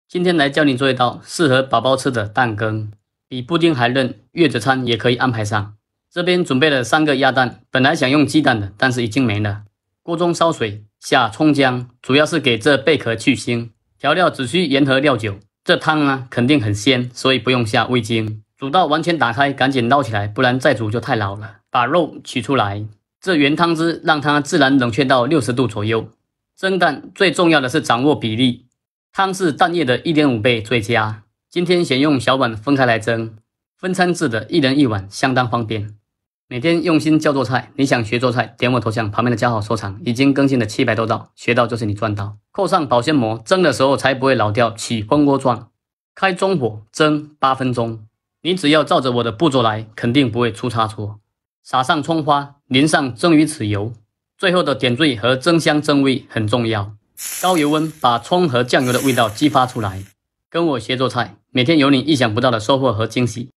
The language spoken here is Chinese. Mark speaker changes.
Speaker 1: 今天来教你做一道适合宝宝吃的蛋羹，比布丁还嫩，月子餐也可以安排上。这边准备了3个鸭蛋，本来想用鸡蛋的，但是已经没了。锅中烧水，下葱姜，主要是给这贝壳去腥。调料只需盐和料酒。这汤啊肯定很鲜，所以不用下味精。煮到完全打开，赶紧捞起来，不然再煮就太老了。把肉取出来，这原汤汁让它自然冷却到60度左右。蒸蛋最重要的是掌握比例。汤是蛋液的 1.5 倍最佳，今天选用小碗分开来蒸，分餐制的，1人1碗，相当方便。每天用心教做菜，你想学做菜，点我头像旁边的加号收藏，已经更新了700多道，学到就是你赚到。扣上保鲜膜，蒸的时候才不会老掉，起蜂窝状。开中火蒸8分钟，你只要照着我的步骤来，肯定不会出差错。撒上葱花，淋上蒸鱼豉油，最后的点缀和增香增味很重要。高油温把葱和酱油的味道激发出来，跟我学做菜，每天有你意想不到的收获和惊喜。